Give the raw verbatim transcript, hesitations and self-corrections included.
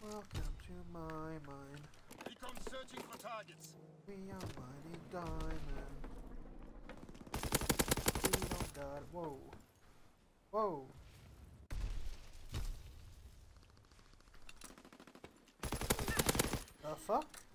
Welcome to my mine. Recon searching for targets. We are mighty diamond. We don't got it. Whoa. Whoa. The fuck?